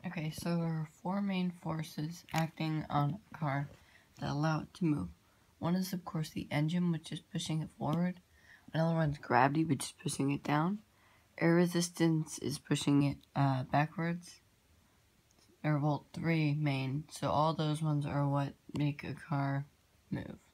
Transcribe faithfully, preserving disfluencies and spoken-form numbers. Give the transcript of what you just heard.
Okay, so there are four main forces acting on a car that allow it to move. One is, of course, the engine, which is pushing it forward. Another one's gravity, which is pushing it down. Air resistance is pushing it uh, backwards. There are, well, three main, so all those ones are what make a car move.